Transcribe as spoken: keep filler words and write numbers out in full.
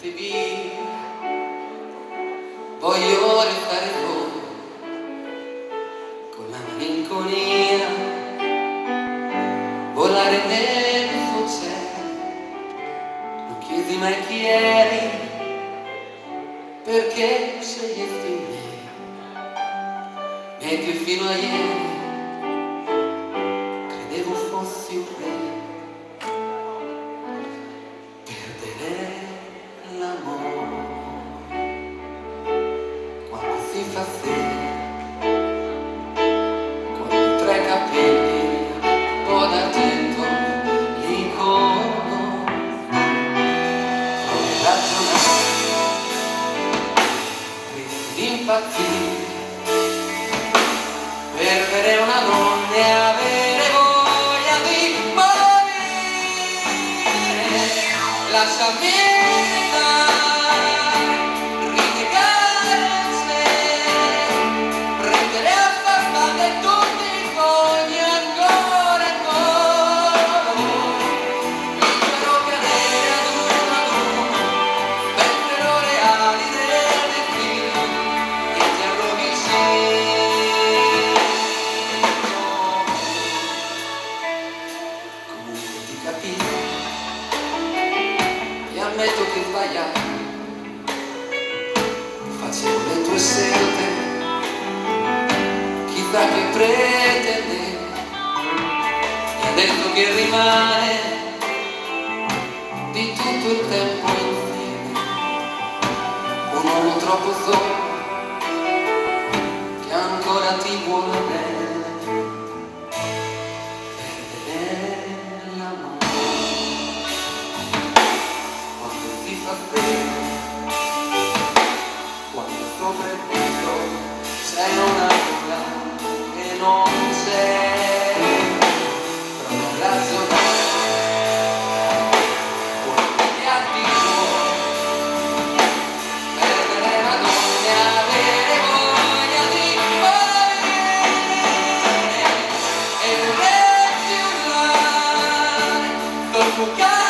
porti via, voglio restare fuori con la malinconia, volare nel tuo cielo. Non chiedi mai chi eri, perché scegliesti me, e che fino a ieri credevo fossi un re. Perdere l'amore quando si fa sera, con i tre capelli, un po' d'argento, l'icono, come ragionare, rischi di impazzire, perdere una donna e avere voglia di morire. Lasciami stare, rinnegare il cielo, prendere a far male tutti i fogli ancora e ancora. Libero cadere ad uno ad uno, spendere reali del destino che ti arroghi il cielo. Comunque ti capisco, ammetto che sbagliavo, facevo le tue scelte, chissà che pretendevo, e adesso che rimane di tutto il tempo insieme, un uomo troppo solo che ancora ti vuole bene. Quando sopra il viso c'è una nuvola che non c'è, prova a ragionare, quando ti addio, perdere la donna e avere voglia di morire, e vorresti urlare, soffocare.